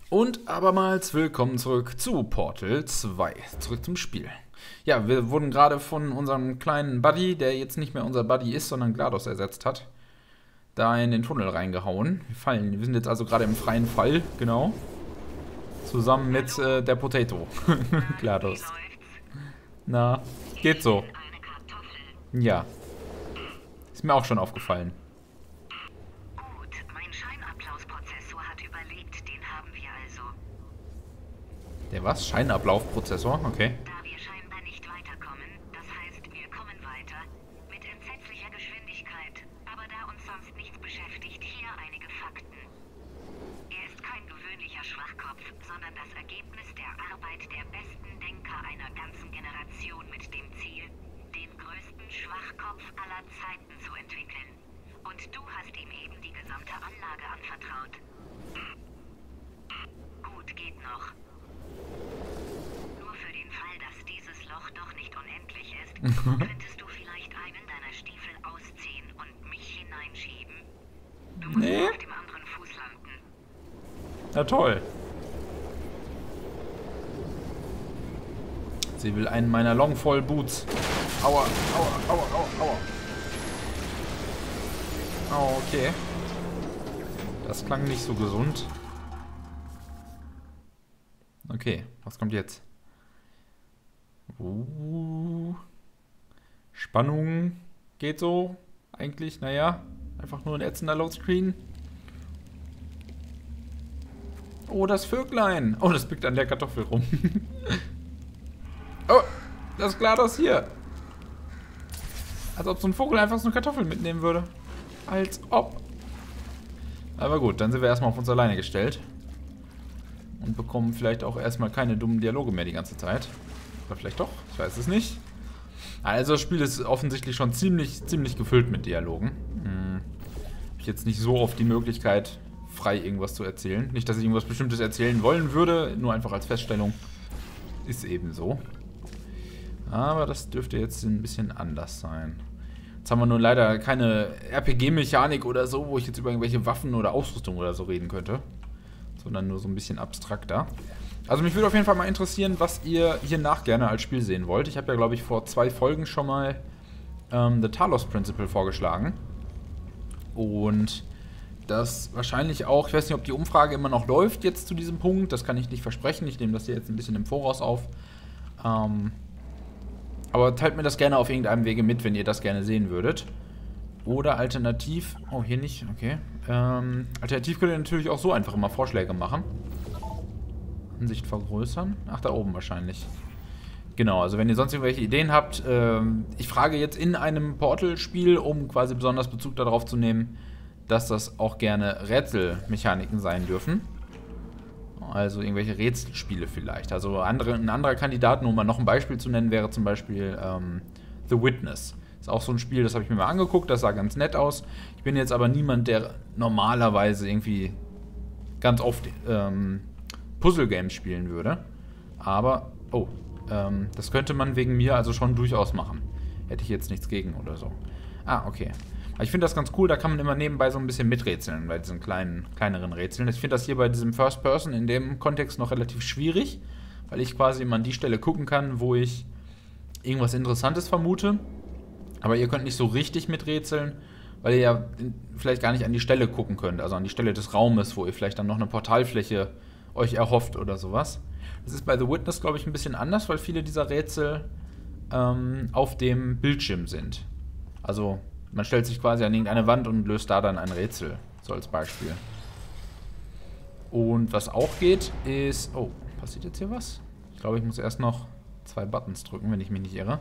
Und abermals willkommen zurück zu Portal 2. Zurück zum Spiel. Ja, wir wurden gerade von unserem kleinen Buddy, der jetzt nicht mehr unser Buddy ist, sondern GLaDOS ersetzt hat, da in den Tunnel reingehauen. Wir sind jetzt also gerade im freien Fall, genau. Zusammen mit der Potato. GLaDOS. Na, geht so. Ja. Ist mir auch schon aufgefallen. Gut, mein Scheinablaufprozessor hat überlebt, den haben wir also. Der was? Scheinablaufprozessor? Okay. Da wir scheinbar nicht weiterkommen, das heißt, wir kommen weiter, mit entsetzlicher Geschwindigkeit, aber da uns sonst nichts beschäftigt, hier einige Fakten. Er ist kein gewöhnlicher Schwachkopf, sondern das Ergebnis der Arbeit der besten Denker einer ganzen Generation mit dem Ziel, den größten Schwachkopf aller Zeiten zu entwickeln. Und du hast ihm eben die gesamte Anlage anvertraut. Gut, geht noch. Nur für den Fall, dass dieses Loch doch nicht unendlich ist, könntest du vielleicht einen deiner Stiefel ausziehen und mich hineinschieben? Du musst Nee. auf dem anderen Fuß landen. Na toll. Sie will einen meiner Longfall Boots. Aua, aua, aua, aua, aua. Oh, okay. Das klang nicht so gesund. Okay, was kommt jetzt? Spannung geht so. Eigentlich, naja. Einfach nur ein ätzender Loadscreen. Oh, das Vöglein. Oh, das pickt an der Kartoffel rum. Oh, das GLaDOS hier. Als ob so ein Vogel einfach so eine Kartoffel mitnehmen würde. Als ob. Aber gut, dann sind wir erstmal auf uns alleine gestellt. Und bekommen vielleicht auch erstmal keine dummen Dialoge mehr die ganze Zeit. Oder vielleicht doch, ich weiß es nicht. Also das Spiel ist offensichtlich schon ziemlich gefüllt mit Dialogen. Habe ich jetzt nicht so oft die Möglichkeit, frei irgendwas zu erzählen. Nicht, dass ich irgendwas Bestimmtes erzählen wollen würde, nur einfach als Feststellung. Ist eben so. Aber das dürfte jetzt ein bisschen anders sein. Jetzt haben wir nur leider keine RPG-Mechanik oder so, wo ich jetzt über irgendwelche Waffen oder Ausrüstung oder so reden könnte. Sondern nur so ein bisschen abstrakter. Also mich würde auf jeden Fall mal interessieren, was ihr hiernach gerne als Spiel sehen wollt. Ich habe ja, glaube ich, vor 2 Folgen schon mal The Talos Principle vorgeschlagen. Und das wahrscheinlich auch, ich weiß nicht, ob die Umfrage immer noch läuft jetzt zu diesem Punkt. Das kann ich nicht versprechen. Ich nehme das hier jetzt ein bisschen im Voraus auf. Aber teilt mir das gerne auf irgendeinem Wege mit, wenn ihr das gerne sehen würdet. Oder alternativ... Oh, hier nicht, okay. Alternativ könnt ihr natürlich auch so einfach immer Vorschläge machen. Ansicht vergrößern. Ach, da oben wahrscheinlich. Genau, also wenn ihr sonst irgendwelche Ideen habt. Ich frage jetzt in einem Portal-Spiel, um quasi besonders Bezug darauf zu nehmen, dass das auch gerne Rätselmechaniken sein dürfen. Also irgendwelche Rätselspiele vielleicht. Also ein anderer Kandidat, nur um mal noch ein Beispiel zu nennen, wäre zum Beispiel The Witness. Ist auch so ein Spiel, das habe ich mir mal angeguckt, das sah ganz nett aus. Ich bin jetzt aber niemand, der normalerweise irgendwie ganz oft Puzzle-Games spielen würde. Aber, das könnte man wegen mir also schon durchaus machen. Hätte ich jetzt nichts gegen oder so. Ah, okay. Aber ich finde das ganz cool, da kann man immer nebenbei so ein bisschen miträtseln bei diesen kleineren Rätseln. Ich finde das hier bei diesem First Person in dem Kontext noch relativ schwierig, weil ich quasi immer an die Stelle gucken kann, wo ich irgendwas Interessantes vermute. Aber ihr könnt nicht so richtig miträtseln, weil ihr ja vielleicht gar nicht an die Stelle gucken könnt, also an die Stelle des Raumes, wo ihr vielleicht dann noch eine Portalfläche euch erhofft oder sowas. Das ist bei The Witness, glaube ich, ein bisschen anders, weil viele dieser Rätsel auf dem Bildschirm sind. Also man stellt sich quasi an irgendeine Wand und löst da dann ein Rätsel, so als Beispiel. Und was auch geht, ist... Oh, passiert jetzt hier was? Ich glaube, ich muss erst noch 2 Buttons drücken, wenn ich mich nicht irre.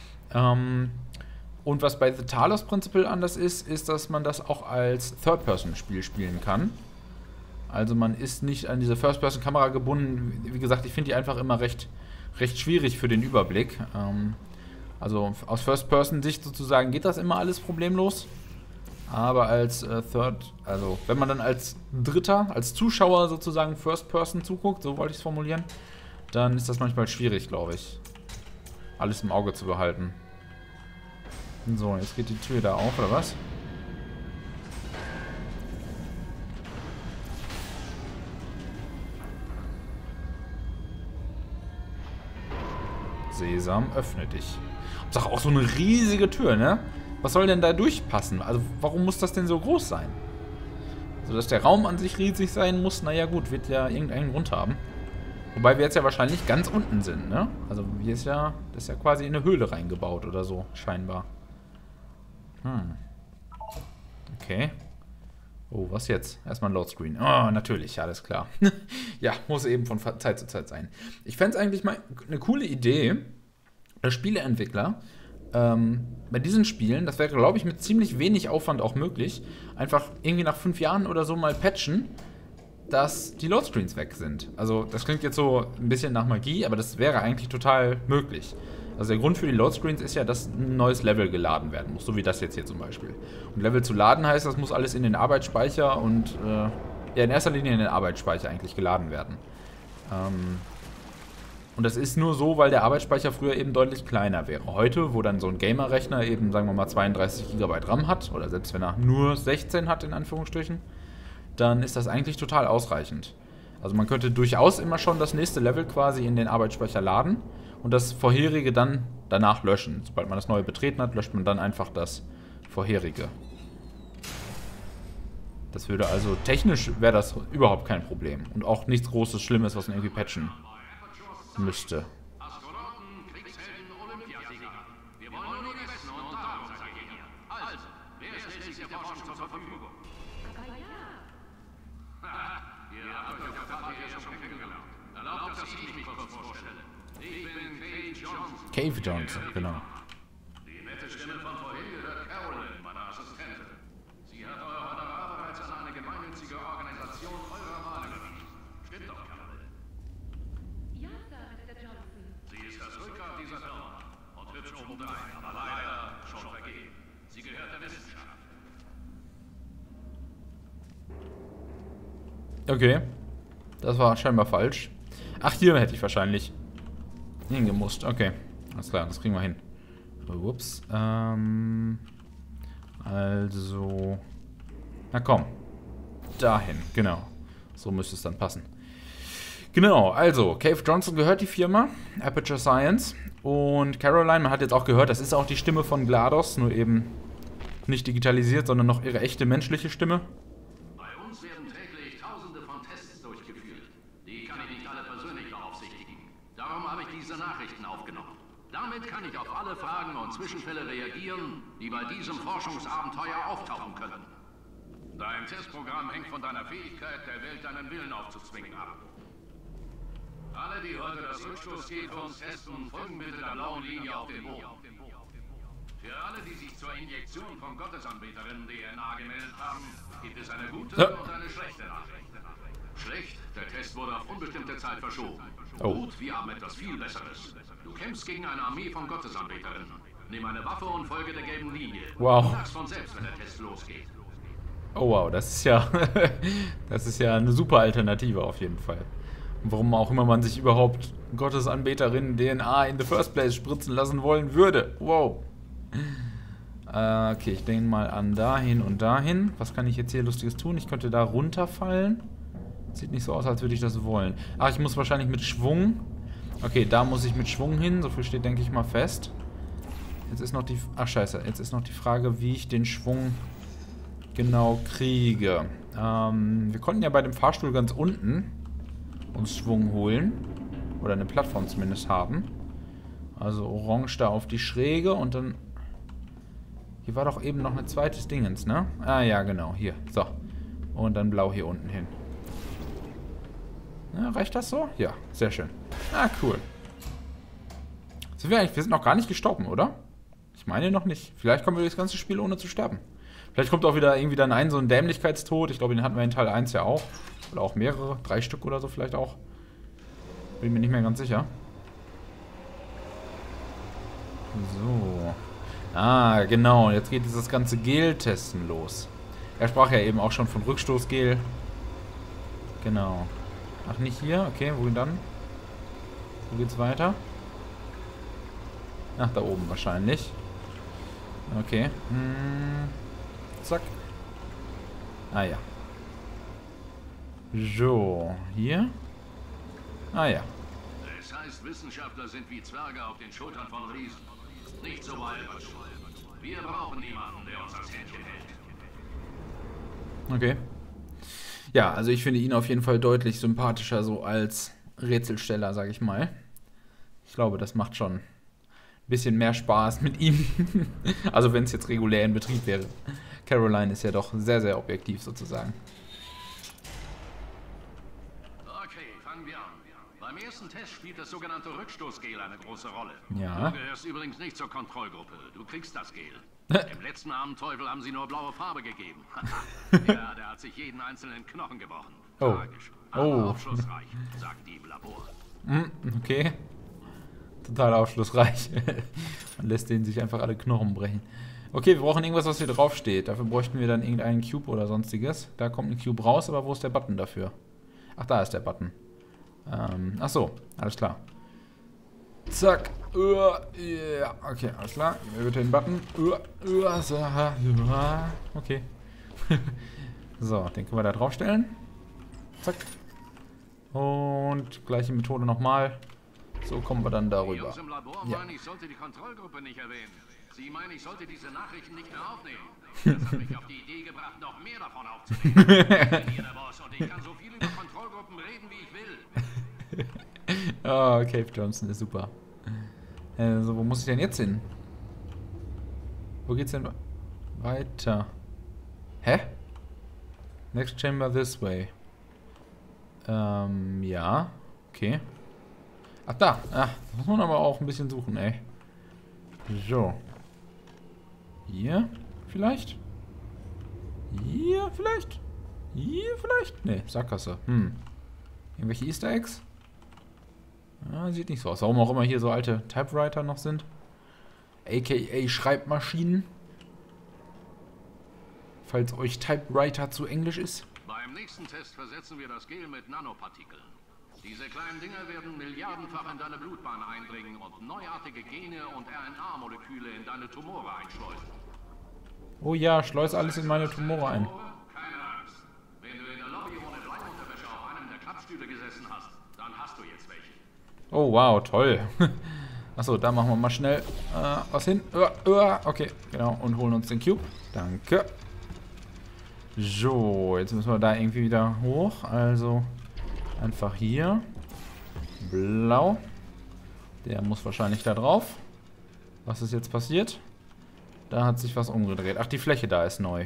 Und was bei The Talos Principle anders ist, ist, dass man das auch als Third-Person-Spiel spielen kann. Also man ist nicht an diese First-Person-Kamera gebunden. Wie gesagt, ich finde die einfach immer recht schwierig für den Überblick. Also aus First-Person-Sicht sozusagen geht das immer alles problemlos. Aber als also wenn man dann als Dritter, als Zuschauer sozusagen First-Person zuguckt, so wollte ich es formulieren, dann ist das manchmal schwierig, glaube ich, alles im Auge zu behalten. So, jetzt geht die Tür da auf, oder was? Sesam, öffne dich. Hauptsache auch so eine riesige Tür, ne? Was soll denn da durchpassen? Also, warum muss das denn so groß sein? Also, dass der Raum an sich riesig sein muss, naja gut, wird ja irgendeinen Grund haben. Wobei wir jetzt ja wahrscheinlich ganz unten sind, ne? Also, hier ist ja, das ist ja quasi in eine Höhle reingebaut oder so, scheinbar. Okay. Oh, was jetzt? Erstmal ein Loadscreen. Oh, natürlich, alles klar. Ja, muss eben von Zeit zu Zeit sein. Ich fände es eigentlich mal eine coole Idee, der Spieleentwickler bei diesen Spielen, das wäre, glaube ich, mit ziemlich wenig Aufwand auch möglich, einfach irgendwie nach 5 Jahren oder so mal patchen, dass die Loadscreens weg sind. Also das klingt jetzt so ein bisschen nach Magie, aber das wäre eigentlich total möglich. Also der Grund für die Loadscreens ist ja, dass ein neues Level geladen werden muss, so wie das jetzt hier zum Beispiel. Und Level zu laden heißt, das muss alles in den Arbeitsspeicher und ja, in erster Linie in den Arbeitsspeicher eigentlich geladen werden. Und das ist nur so, weil der Arbeitsspeicher früher eben deutlich kleiner wäre. Heute, wo dann so ein Gamer-Rechner eben, sagen wir mal, 32 GB RAM hat, oder selbst wenn er nur 16 hat, in Anführungsstrichen, dann ist das eigentlich total ausreichend. Also man könnte durchaus immer schon das nächste Level quasi in den Arbeitsspeicher laden und das vorherige dann danach löschen. Sobald man das neue betreten hat, löscht man dann einfach das vorherige. Das würde also, technisch wäre das überhaupt kein Problem. Und auch nichts Großes, Schlimmes, was man irgendwie patchen müsste. Astronauten, Kriegshelden, Olympiasieger. Wir wollen nur die Besten und darum seid ihr hier. Also, wer stellt sich der Forschung zur Verfügung? Aber ja. Ihr habt euch auf der Party ja schon kennengelernt. Erlaubt, dass ich mich kurz vorstelle. Ich bin Cave Johnson. Cave Johnson, genau. Die nette Stimme von vorhin gehört Carolyn, meine Assistentin. Sie hat euer Honorar bereits an eine gemeinnützige Organisation eurer Wahl überwiesen. Stimmt doch, Carolyn. Ja, Sir, Mr. Johnson. Sie ist das Rückgrat dieser Firma und hübsch obendrein, aber leider schon vergeben. Sie gehört der Wissenschaft. Okay. Das war scheinbar falsch. Ach, hier hätte ich wahrscheinlich hingemusst. Okay. Alles klar, das kriegen wir hin. Ups. Also. Na komm. Dahin, genau. So müsste es dann passen. Genau, also, Cave Johnson gehört die Firma, Aperture Science. Und Caroline, man hat jetzt auch gehört, das ist auch die Stimme von GLaDOS, nur eben nicht digitalisiert, sondern noch ihre echte menschliche Stimme. Bei uns werden täglich Tausende von Tests durchgeführt. Die kann ich nicht alle persönlich beaufsichtigen. Darum habe ich diese Nachrichten aufgenommen. Damit kann ich auf alle Fragen und Zwischenfälle reagieren, die bei diesem Forschungsabenteuer auftauchen können. Dein Testprogramm hängt von deiner Fähigkeit, der Welt deinen Willen aufzuzwingen ab. Alle, die heute das Rückstoßgel für uns testen, folgen bitte der blauen Linie auf dem Boden. Für alle, die sich zur Injektion von Gottesanbeterinnen DNA gemeldet haben, gibt es eine gute und eine schlechte Nachricht. Schlecht, der Test wurde auf unbestimmte Zeit verschoben. Oh. Gut, wir haben etwas viel Besseres. Du kämpfst gegen eine Armee von Gottesanbeterinnen. Nimm eine Waffe und folge der gelben Linie. Wow. Du merkst von selbst, wenn der Test losgeht. Oh wow, das ist ja das ist ja eine super Alternative auf jeden Fall. Und warum auch immer man sich überhaupt Gottesanbeterinnen DNA in the first place spritzen lassen wollen würde. Wow. Okay, ich denke mal an dahin und dahin. Was kann ich jetzt hier Lustiges tun? Ich könnte da runterfallen. Sieht nicht so aus, als würde ich das wollen. Ach, ich muss wahrscheinlich mit Schwung. Okay, da muss ich mit Schwung hin. So viel steht, denke ich mal, fest. Jetzt ist noch die... Ach, scheiße. Jetzt ist noch die Frage, wie ich den Schwung genau kriege. Wir konnten ja bei dem Fahrstuhl ganz unten uns Schwung holen. Oder eine Plattform zumindest haben. Also orange da auf die Schräge und dann... Hier war doch eben noch ein zweites Dingens, ne? Ah ja, genau, hier. So. Und dann blau hier unten hin. Ja, reicht das so? Ja, sehr schön. Ah, cool. Sind wir eigentlich... Wir sind noch gar nicht gestorben, oder? Ich meine noch nicht. Vielleicht kommen wir das ganze Spiel ohne zu sterben. Vielleicht kommt auch wieder irgendwie dann so ein Dämlichkeitstod. Ich glaube, den hatten wir in Teil 1 ja auch. Oder auch mehrere. 3 Stück oder so vielleicht auch. Bin mir nicht mehr ganz sicher. So. Ah, genau. Jetzt geht dieses ganze Gel-Testen los. Er sprach ja eben auch schon von Rückstoßgel. Genau. Ach, nicht hier? Okay, wo dann? Wo geht's weiter? Ach, da oben wahrscheinlich. Okay. Zack. Ah ja. So, hier. Ah ja. Es heißt, Wissenschaftler sind wie Zwerge auf den Schultern von Riesen. Nicht so walberisch. Wir brauchen niemanden, der uns ans Händchen hält. Okay. Ja, also ich finde ihn auf jeden Fall deutlich sympathischer so als Rätselsteller, sage ich mal. Ich glaube, das macht schon ein bisschen mehr Spaß mit ihm. Also wenn es jetzt regulär in Betrieb wäre. Caroline ist ja doch sehr, sehr objektiv sozusagen. Okay, fangen wir an. Beim ersten Test spielt das sogenannte Rückstoßgel eine große Rolle. Ja. Du gehörst übrigens nicht zur Kontrollgruppe. Du kriegst das Gel. Im letzten armen Teufel haben sie nur blaue Farbe gegeben. Ja, der hat sich jeden einzelnen Knochen gebrochen. Oh. Tragisch. Aber aufschlussreich, sagt die im Labor. Okay. Total aufschlussreich. Man lässt denen sich einfach alle Knochen brechen. Okay, wir brauchen irgendwas, was hier draufsteht. Dafür bräuchten wir dann irgendeinen Cube oder sonstiges. Da kommt ein Cube raus, aber wo ist der Button dafür? Ach, da ist der Button. Ach so, alles klar. Zack. Ja, okay, alles klar. Hier wird den Button. Okay. So, den können wir da draufstellen. Zack. Und gleiche Methode nochmal. So kommen wir dann Die darüber. Jungs im Labor Ja. meinen, ich sollte die Kontrollgruppe nicht erwähnen. Sie meinen, ich sollte diese Nachrichten nicht mehr aufnehmen. Das hat mich auf die Idee gebracht, noch mehr davon aufzunehmen. Ich bin hier der Boss und ich kann so viel über Kontrollgruppen reden, wie ich will. Oh, Cave Johnson ist super. So, wo muss ich denn jetzt hin? Wo geht's denn weiter? Hä? Next chamber this way. Ja. Okay. Ach, da. Ach, da muss man aber auch ein bisschen suchen, ey. So. Hier? Vielleicht? Hier vielleicht? Hier vielleicht? Ne, Sackgasse. Irgendwelche Easter Eggs? Ah, sieht nicht so aus. Warum auch immer hier so alte Typewriter noch sind. AKA Schreibmaschinen. Falls euch Typewriter zu Englisch ist. Beim nächsten Test versetzen wir das Gel mit Nanopartikeln. Diese kleinen Dinger werden milliardenfach in deine Blutbahn eindringen und neuartige Gene und RNA-Moleküle in deine Tumore einschleusen. Oh ja, schleus alles in meine Tumore ein. Keine Angst. Wenn du in der Lobby ohne Bleiunterwäsche auf einem der Klappstühle gesessen hast, dann hast du jetzt welche. Oh wow, toll. Achso, da machen wir mal schnell was hin. Okay, genau. Und holen uns den Cube. Danke. So, jetzt müssen wir da irgendwie wieder hoch. Also einfach hier. Blau. Der muss wahrscheinlich da drauf. Was ist jetzt passiert? Da hat sich was umgedreht. Ach, die Fläche da ist neu.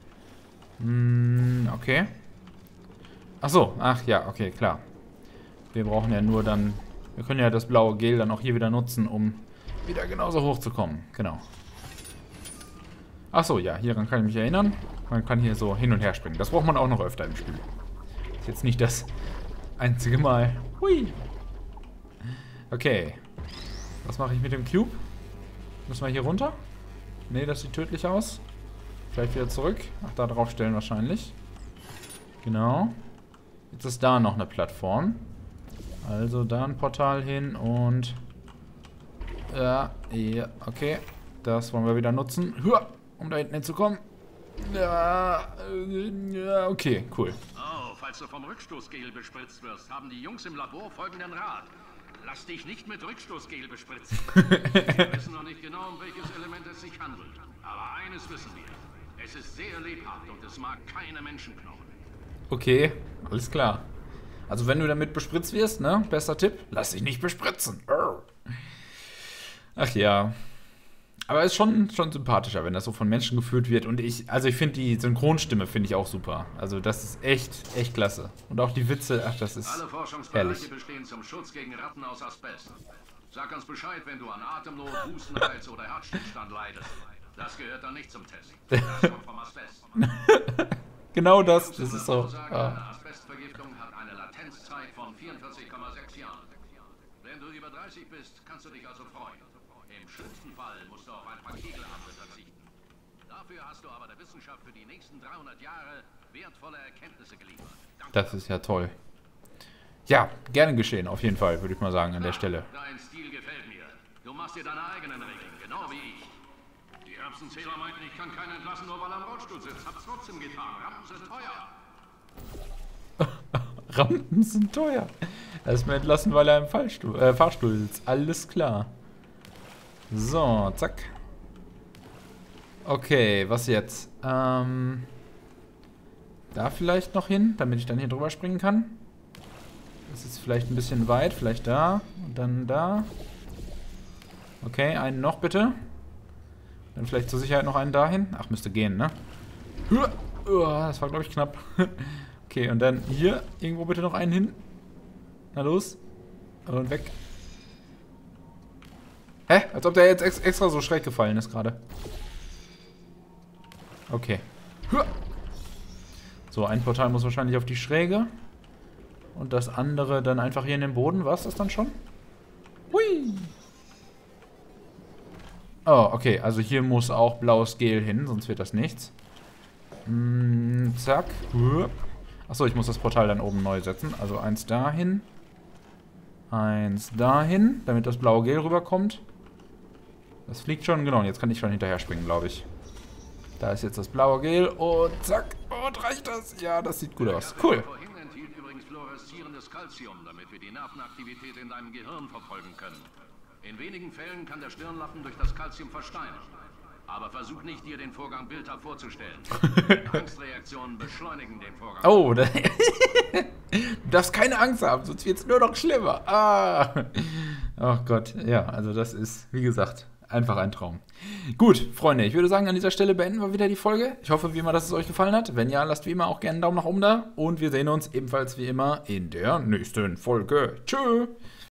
Okay. Achso, ach ja, okay, klar. Wir brauchen ja nur dann... Wir können ja das blaue Gel dann auch hier wieder nutzen, um wieder genauso hoch zu kommen. Genau. Achso, ja, hieran kann ich mich erinnern. Man kann hier so hin und her springen. Das braucht man auch noch öfter im Spiel. Ist jetzt nicht das einzige Mal. Hui. Okay. Was mache ich mit dem Cube? Müssen wir hier runter? Ne, das sieht tödlich aus. Vielleicht wieder zurück. Ach, da drauf stellen wahrscheinlich. Genau. Jetzt ist da noch eine Plattform. Also da ein Portal hin und... Ja, okay. Das wollen wir wieder nutzen. Um da hinten hinzukommen. Ja, okay, cool. Oh, falls du vom Rückstoßgel bespritzt wirst, haben die Jungs im Labor folgenden Rat. Lass dich nicht mit Rückstoßgel bespritzen. Wir wissen noch nicht genau, um welches Element es sich handelt. Aber eines wissen wir. Es ist sehr lebhaft und es mag keine Menschenknochen. Okay, alles klar. Also wenn du damit bespritzt wirst, ne? Bester Tipp, lass dich nicht bespritzen. Ach ja. Aber ist schon sympathischer, wenn das so von Menschen geführt wird. Und ich finde die Synchronstimme finde ich auch super. Also das ist echt klasse. Und auch die Witze, ach, das ist Alle Forschungsbereiche herrlich. bestehen zum Schutz gegen Ratten aus Asbest. Sag uns Bescheid, wenn du an Atemnot, Hustenreiz oder Herzstillstand leidest. Das gehört dann nicht zum Test. Das kommt vom Asbest. Genau das ist so. Eine Asbestvergiftung hat eine Latenzzeit von 44,6 Jahren. Wenn du über 30 bist, kannst du dich also freuen. Im schlimmsten Fall musst du auf ein paar Kegelarme verzichten. Dafür hast du aber der Wissenschaft für die nächsten 300 Jahre wertvolle Erkenntnisse geliefert. Danke. Das ist ja toll. Ja, gerne geschehen, auf jeden Fall, würde ich mal sagen, an der Stelle. Dein Stil gefällt mir. Du machst dir deine eigenen Regeln, genau wie ich. Die Erbsenzähler meinten, ich kann keinen entlassen, nur weil er am Rollstuhl sitzt. Hab's trotzdem getan. Rampen sind teuer. Rampen sind teuer. Erstmal entlassen, weil er im Fahrstuhl sitzt. Alles klar. So, zack. Okay, was jetzt? Da vielleicht noch hin, damit ich dann hier drüber springen kann. Das ist vielleicht ein bisschen weit. Vielleicht da und dann da. Okay, einen noch bitte. Dann vielleicht zur Sicherheit noch einen dahin. Ach, müsste gehen, ne? Das war, glaube ich, knapp. Okay, und dann hier irgendwo bitte noch einen hin. Na los. Und weg. Hä? Als ob der jetzt extra so schräg gefallen ist gerade. Okay. So, ein Portal muss wahrscheinlich auf die Schräge. Und das andere dann einfach hier in den Boden. War es das dann schon? Hui! Oh, okay. Also hier muss auch blaues Gel hin, sonst wird das nichts. Zack. Achso, ich muss das Portal dann oben neu setzen. Also eins dahin. Eins dahin, damit das blaue Gel rüberkommt. Das fliegt schon, genau. Und jetzt kann ich schon hinterher springen, glaube ich. Da ist jetzt das blaue Gel und zack. Und reicht das? Ja, das sieht gut aus. Cool. Vorhin enthielt übrigens fluoreszierendes Calcium, damit wir die Nervenaktivität in deinem Gehirn verfolgen können. In wenigen Fällen kann der Stirnlappen durch das Calcium versteinern. Aber versuch nicht, dir den Vorgang bildhaft vorzustellen. Angstreaktionen beschleunigen den Vorgang. Oh, du darfst keine Angst haben, sonst wird es nur noch schlimmer. Ah. Oh Gott, ja, also das ist, wie gesagt, einfach ein Traum. Gut, Freunde, ich würde sagen, an dieser Stelle beenden wir wieder die Folge. Ich hoffe wie immer, dass es euch gefallen hat. Wenn ja, lasst wie immer auch gerne einen Daumen nach oben da. Und wir sehen uns ebenfalls wie immer in der nächsten Folge. Tschö!